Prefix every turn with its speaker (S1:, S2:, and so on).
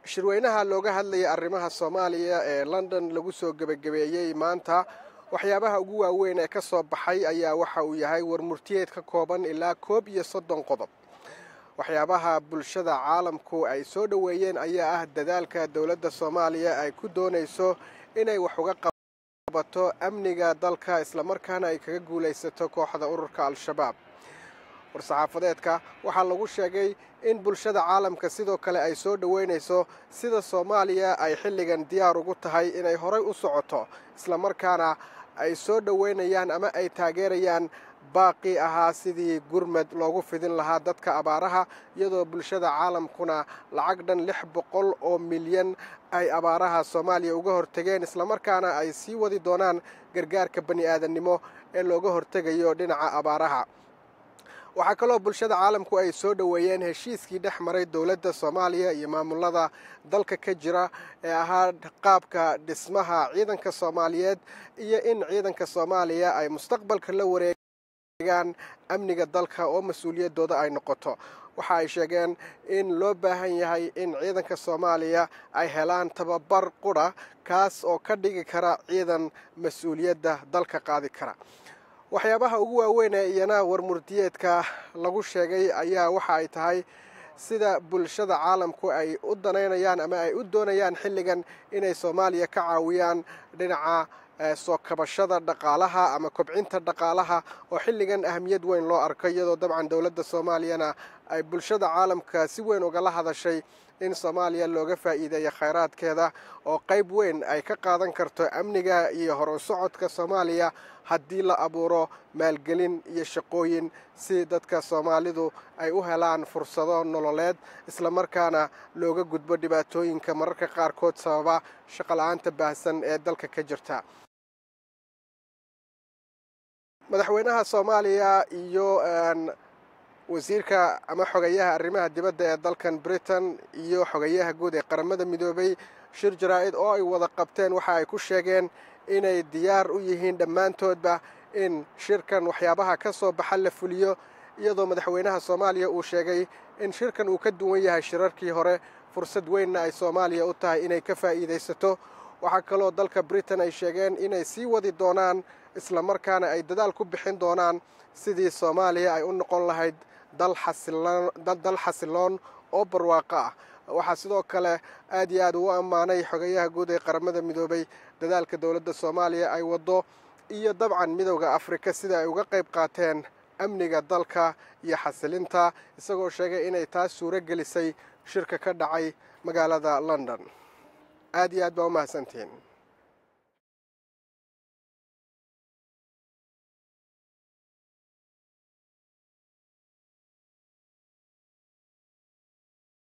S1: shirweynaha looga hadlayay arrimaha Soomaaliya ee London lagu soo gabagabeeyay maanta waxyaabaha ugu waaweyn ee ka soo baxay ayaa waxa uu yahay warmurtiyeed ka kooban ilaa 31 qodob. waxyaabaha bulshada caalamku ay soo dhaweeyeen ayaa ah dadaalka dawladda Soomaaliya ay ku doonayso inay wax uga qabato amniga dalka isla markaana ay kaga guuleysato kooxda ururka Al-Shabaab. warsaxaafadeedka waxaa lagu sheegay in bulshada caalamka sidoo kale ay soo dhaweynayso sida Soomaaliya ay xilligan diyaar ugu tahay inay horay u socoto isla markaana ay soo dhaweynayaan ama ay taageerayaan baaqi ahaa sidii gurmad loogu fidin lahaa dadka abaaraha iyadoo bulshada caalamkuna lacag dhan 600 oo milyan ay abaaraha Soomaaliya uga hortageen isla markaana ay sii wadi doonaan gargaarka bani'aadanimo ee looga hortagayo dhinaca abaaraha. waxaa kaloo bulshada caalamku ay soo dhaweeyeen heshiiskii dhex maray dawladda Soomaaliya iyo maamulada dalka ka jira ee ahaa qaabka dhismaha ciidanka Soomaaliyeed iyo in ciidanka Soomaaliya ay mustaqbalka la wareegaan amniga dalka oo mas'uuliyadooda ay noqoto. waxa ay sheegeen in loo baahan yahay in ciidanka Soomaaliya ay helaan tababar qura kaas oo ka dhigi kara ciidan mas'uuliyadda dalka qaadi kara. waxyaabaha ugu waaweyn ee iyana warmurtiyeedka lagu sheegay ayaa waxa ay tahay sida bulshada caalamku ay u danaynayaan ama ay u doonayaan xilligan inay Soomaaliya ka caawiyaan dhinaca soo kabashada dhaqaalaha ama kobcinta dhaqaalaha oo xilligan ahmiyad weyn loo arko iyadoo dabcan dawladda Soomaaliyana ay bulshada caalamka si weyn uga la hadashay in Soomaaliya looga faa'iideeyo khayraadkeeda oo qayb weyn ay ka qaadan karto amniga iyo hor u socodka Soomaaliya haddii la abuuro maalgelin iyo shaqooyin si dadka Soomaalidu ay u helaan fursado nololeed isla markaana looga gudbo dhibaatooyinka mararka qaarkood sababa shaqo la'aanta baahsan ee dalka ka jirta. madaxweynaha Soomaaliya iyo wasiirka ama xogayaha arrimaha dibadda ee dalkan Britain iyo xogayaha guud ee qaramada midoobay shir jaraa'id oo ay wada qabteen waxa ay ku sheegeen inay diyaar u yihiin dhammaantoodba in shirkan waxyaabaha ka soo baxa la fuliyo iyadoo madaxweynaha Soomaaliya uu sheegay in shirkan uu ka duwan yahay shirarkii hore fursad weynna ay Soomaaliya u tahay inay ka faa'iideysato. waxaa kaloo dalka Britain ay sheegeen inay sii wadi doonaan isla markaana ay dadaal ku bixin doonaan sidii Soomaaliya ay u noqon lahayd dal xasiloon oo barwaaqo ah. waxaa sidoo kale aad iyo aad ugu ammaanay xogayaha guud ee qaramada midoobay dadaalka dawladda Soomaaliya ay wado iyo dabcan midowga Afrika sida ay uga qayb qaateen amniga dalka iyo xasilinta isagoo sheegay inay taas suuro gelisay shirka ka dhacay magaalada London. aad iyo aad baa u mahadsantihiin.